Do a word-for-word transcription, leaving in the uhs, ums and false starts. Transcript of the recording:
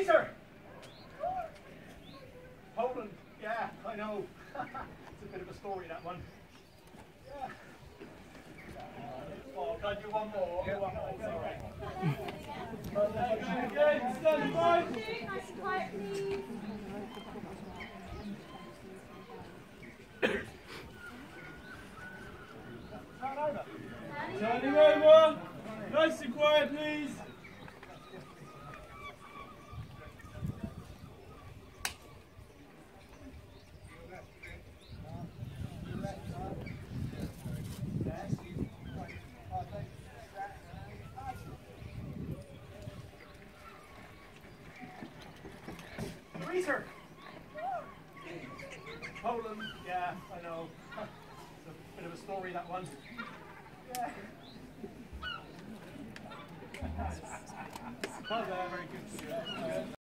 Freezer! Poland, yeah, I know. It's a bit of a story, that one. Yeah. Oh, can I do one more? Yeah. One more, sorry. Okay, good, stand by. Nice and quiet, please. Turn over. Turning over. Nice and quiet, please. Freezer! Poland, yeah, I know. It's a bit of a story, that one. Yeah. Oh, very good.